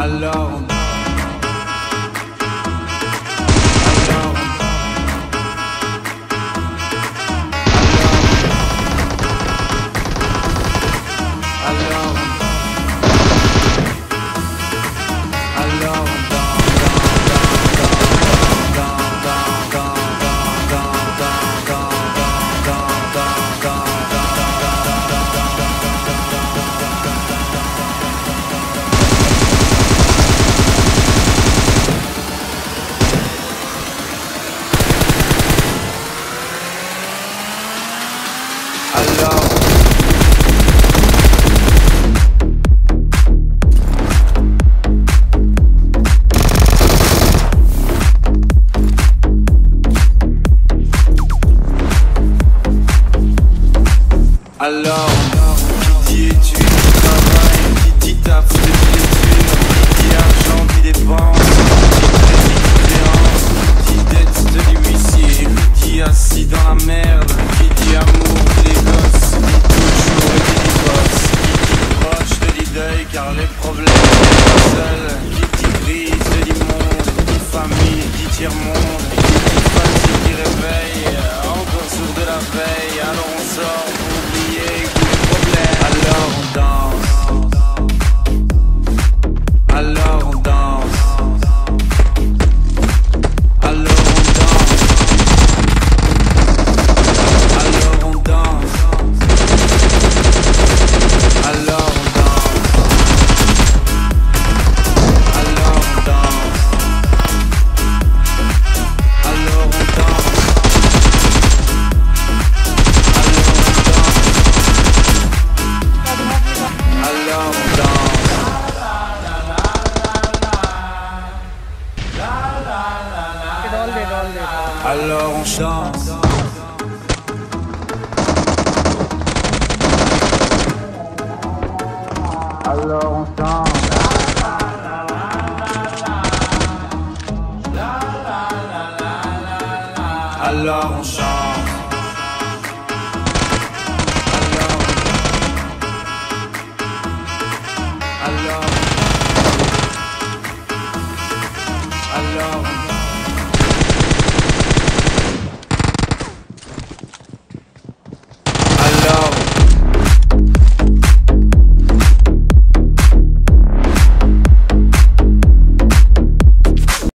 Alors qui dit études, qui travaille, qui dit taf, qui dit argent, qui dépense, qui dit crédit, qui dit dette de l'huissier, qui dit assis dans la merde, qui dit amour, qui dit gosses, qui dit toujours et qui dit boss, qui dit proche, te dit deuil car les problèmes sont pas seuls, qui dit crise, te dit monde, qui dit famille, qui dit tiers-monde, qui dit fatigue, qui réveille, encore sourd de la veille, alors on sort pour oublier tous les problèmes. Alors on danse, alors on danse, alors on danse, alors on danse, alors on danse, alors on danse, alors on danse. Alors on chante. Alors on chante.